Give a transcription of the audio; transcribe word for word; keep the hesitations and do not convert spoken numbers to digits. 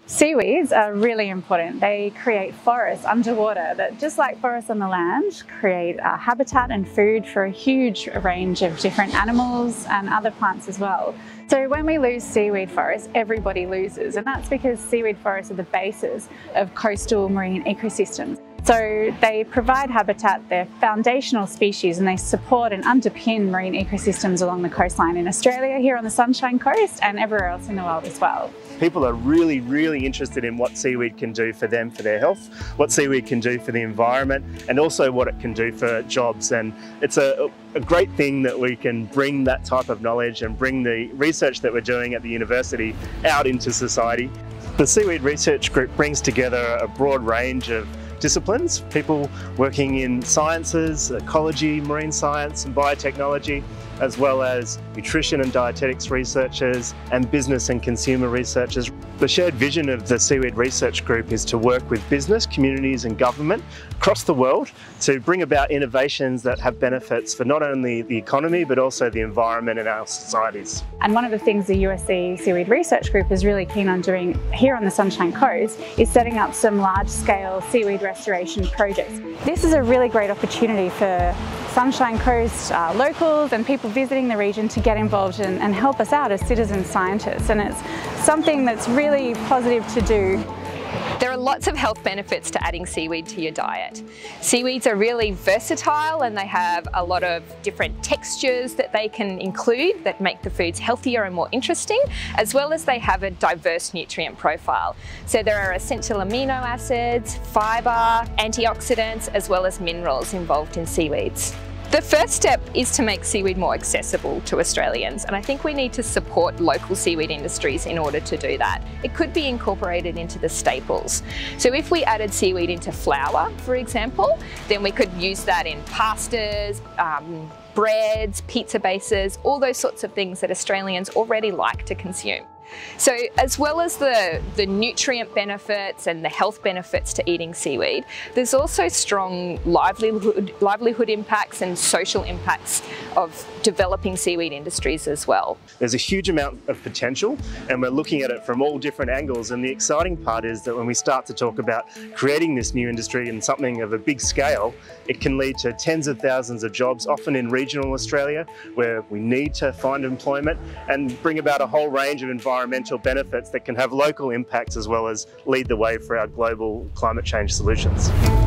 Seaweeds are really important. They create forests underwater that, just like forests on the land, create uh, habitat and food for a huge range of different animals and other plants as well. So when we lose seaweed forests, everybody loses, and that's because seaweed forests are the basis of coastal marine ecosystems. So they provide habitat, they're foundational species, and they support and underpin marine ecosystems along the coastline in Australia, here on the Sunshine Coast, and everywhere else in the world as well. People are really, really interested in what seaweed can do for them, for their health, what seaweed can do for the environment, and also what it can do for jobs. And it's a, a great thing that we can bring that type of knowledge and bring the research that we're doing at the university out into society. The Seaweed Research Group brings together a broad range of disciplines, people working in sciences, ecology, marine science and biotechnology, as well as nutrition and dietetics researchers and business and consumer researchers. The shared vision of the Seaweed Research Group is to work with business, communities and government across the world to bring about innovations that have benefits for not only the economy but also the environment and our societies. And one of the things the U S C Seaweed Research Group is really keen on doing here on the Sunshine Coast is setting up some large-scale seaweed restoration projects. This is a really great opportunity for Sunshine Coast uh, locals and people visiting the region to get involved and, and help us out as citizen scientists, and it's something that's really positive to do. There are lots of health benefits to adding seaweed to your diet. Seaweeds are really versatile and they have a lot of different textures that they can include that make the foods healthier and more interesting, as well as they have a diverse nutrient profile. So there are essential amino acids, fibre, antioxidants, as well as minerals involved in seaweeds. The first step is to make seaweed more accessible to Australians, and I think we need to support local seaweed industries in order to do that. It could be incorporated into the staples. So if we added seaweed into flour, for example, then we could use that in pastas, um, breads, pizza bases, all those sorts of things that Australians already like to consume. So as well as the, the nutrient benefits and the health benefits to eating seaweed, there's also strong livelihood, livelihood impacts and social impacts of developing seaweed industries as well. There's a huge amount of potential and we're looking at it from all different angles, and the exciting part is that when we start to talk about creating this new industry in something of a big scale, it can lead to tens of thousands of jobs, often in regional Australia, where we need to find employment and bring about a whole range of environmental benefits that can have local impacts as well as lead the way for our global climate change solutions.